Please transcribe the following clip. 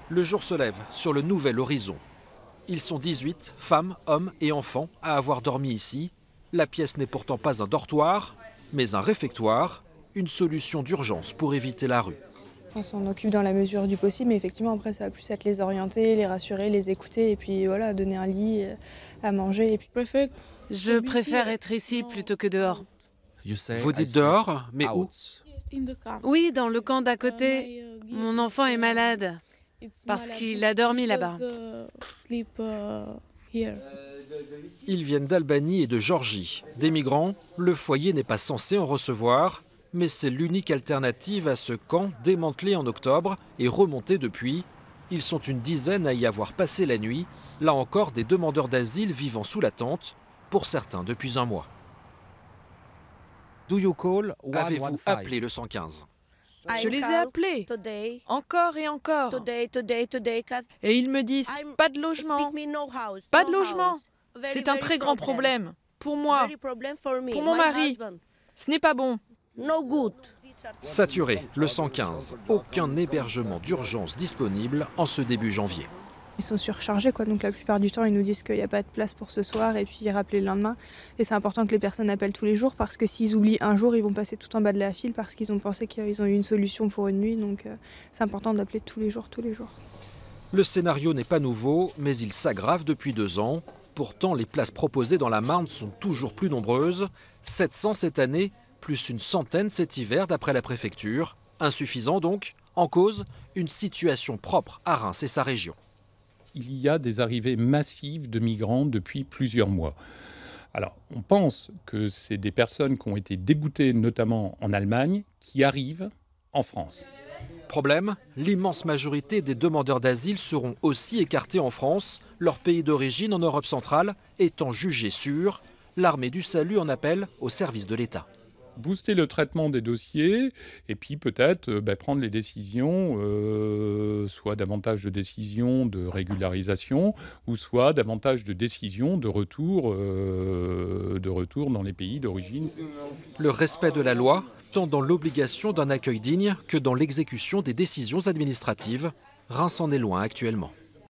Le jour se lève sur le nouvel horizon. Ils sont 18, femmes, hommes et enfants, à avoir dormi ici. La pièce n'est pourtant pas un dortoir, mais un réfectoire, une solution d'urgence pour éviter la rue. On s'en occupe dans la mesure du possible, mais effectivement après ça va plus être les orienter, les rassurer, les écouter et puis voilà, donner un lit, à manger. Et puis... Je préfère être ici plutôt que dehors. Vous dites dehors, mais où? Oui, dans le camp d'à côté. Mon enfant est malade parce qu'il a dormi là-bas. Ils viennent d'Albanie et de Géorgie. Des migrants, le foyer n'est pas censé en recevoir, mais c'est l'unique alternative à ce camp démantelé en octobre et remonté depuis. Ils sont une dizaine à y avoir passé la nuit. Là encore, des demandeurs d'asile vivant sous la tente, pour certains depuis un mois. Avez-vous appelé le 115? Je les ai appelés, encore et encore. Et ils me disent, pas de logement, pas de logement. C'est un très grand problème, pour moi, pour mon mari. Ce n'est pas bon. Saturé, le 115. Aucun hébergement d'urgence disponible en ce début janvier. Ils sont surchargés, quoi. Donc la plupart du temps, ils nous disent qu'il n'y a pas de place pour ce soir et puis ils rappellent le lendemain. Et c'est important que les personnes appellent tous les jours parce que s'ils oublient un jour, ils vont passer tout en bas de la file parce qu'ils ont pensé qu'ils ont eu une solution pour une nuit. Donc c'est important d'appeler tous les jours, tous les jours. Le scénario n'est pas nouveau, mais il s'aggrave depuis 2 ans. Pourtant, les places proposées dans la Marne sont toujours plus nombreuses. 700 cette année, plus une centaine cet hiver d'après la préfecture. Insuffisant donc, en cause, une situation propre à Reims et sa région. Il y a des arrivées massives de migrants depuis plusieurs mois. Alors, on pense que c'est des personnes qui ont été déboutées, notamment en Allemagne, qui arrivent en France. Problème, l'immense majorité des demandeurs d'asile seront aussi écartés en France, leur pays d'origine en Europe centrale étant jugé sûr. L'armée du salut en appelle au service de l'État. Booster le traitement des dossiers et puis peut-être prendre les décisions, soit davantage de décisions de régularisation ou soit davantage de décisions de retour dans les pays d'origine. Le respect de la loi, tant dans l'obligation d'un accueil digne que dans l'exécution des décisions administratives, Reims en est loin actuellement.